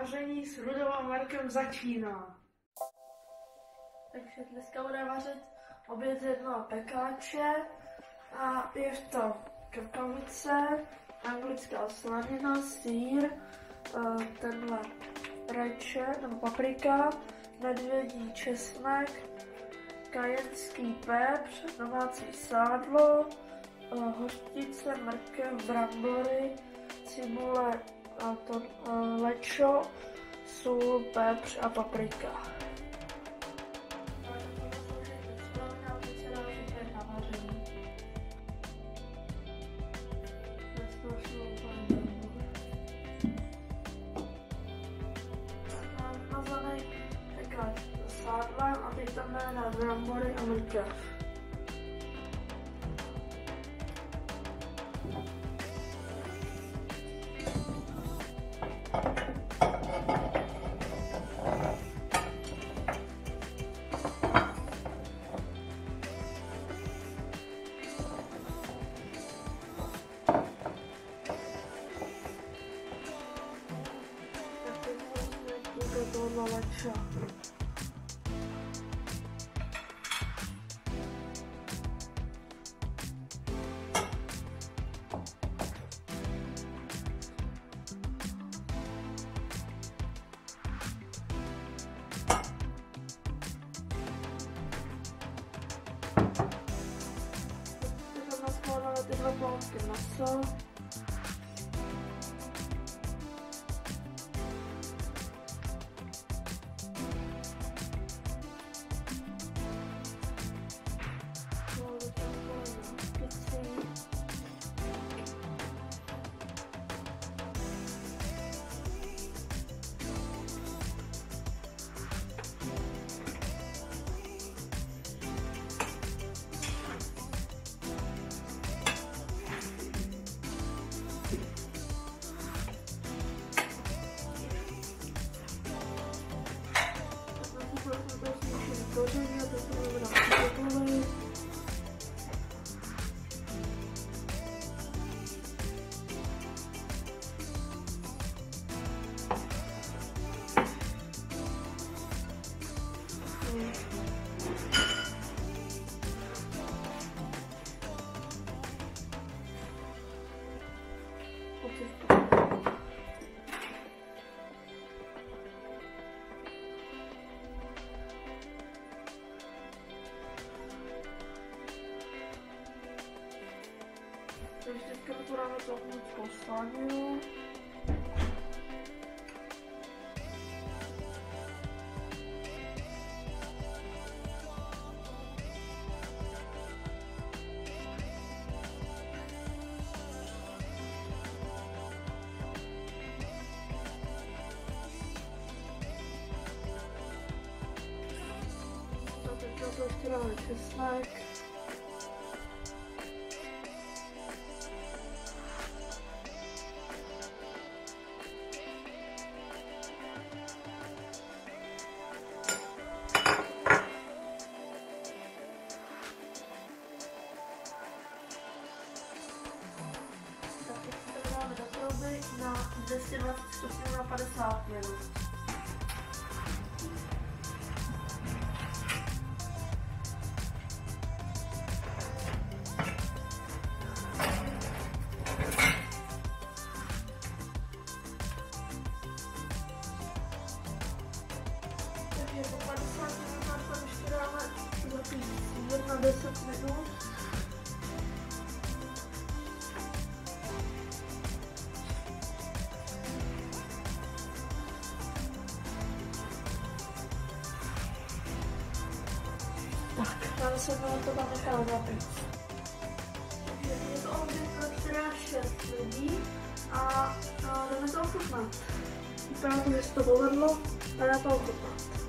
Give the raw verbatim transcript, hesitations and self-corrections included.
Vaření s Rudou a Markem začíná. Takže dneska budeme vařit oběd jednoho pekáče a je to krkavice, anglická slanina, sýr, tenhle rajče nebo paprika, medvědí česnek, kajenský pepř, domácí sádlo, hořčice, mrkev, brambory, cibule, a to lečo, sůl, pepř a paprika. Mazaný pekáč s sádlem a teď tam dáme brambory a mrkev. Tohle lečo. Teď naskládáme ty dva plánky masa. Koření a to se vrátí do poli. Takže teďka podáme to anglickou slaninu. A teďka to ještě dáme česnek. Na dvě stě dvacet stupňů na padesát minut. Takže po padesáti minutách tam ještě dáme zapít sýr na deset minut. Tak, dáme se na to tam necháme zapít. Takže je to oběd pro čtyři až šest lidí a jdeme to ochutnat. Vypadá to, že se to povedlo a já to ochutnat.